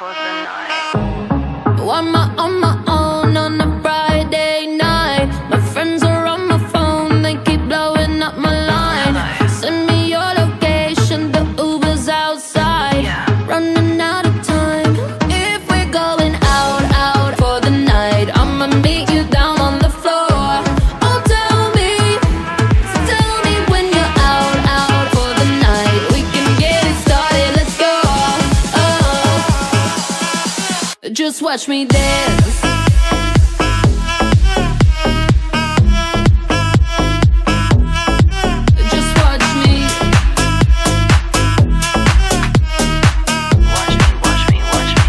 for the night. On my own on a Friday night. My friends are on my phone, they keep blowing up my line. Send me your location, the Uber's outside. Running out of time. If we're going out for the night, I'ma meet you down on the floor. Oh, tell me when you're out for the night. We can get it started, let's go. Just watch me dance. Just watch me. Watch me.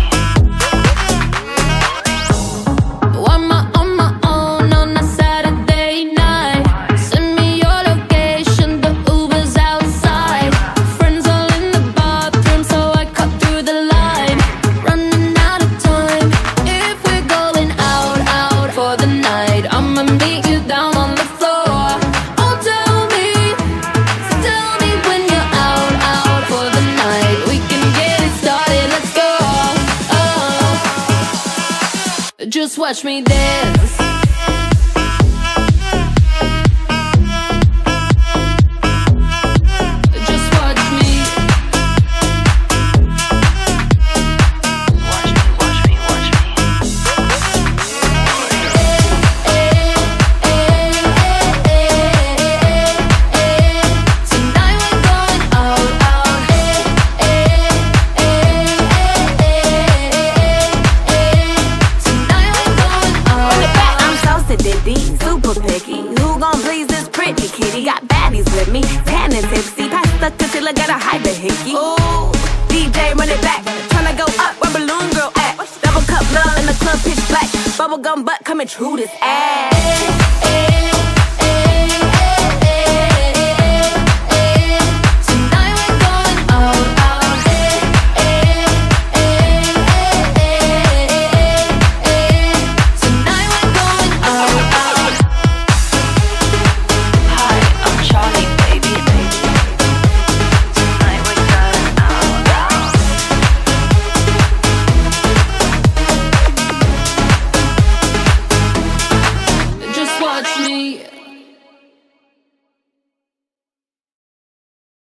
On my own on a Saturday night. Send me your location, the Uber's outside. Friends all in the bathroom, so I cut through the line. Running out of time. If we're going out for the night, I'ma meet you down on the floor. Oh, tell me when you're out for the night. We can get it started, let's go. Just watch me dance. Just watch me. Watch me. Tonight we're going out. Tonight we're going Run it back, out. I'm so sedity, super picky. Who gon' please this pretty kitty? Got baddies with me, tan and tipsy. Pass the concealer, got a hyper hickey. Ooh, DJ, run it back. Tryna go up where Balloon Girl at. Double cup love in the club, pitch black. Bubblegum butt coming true this ass.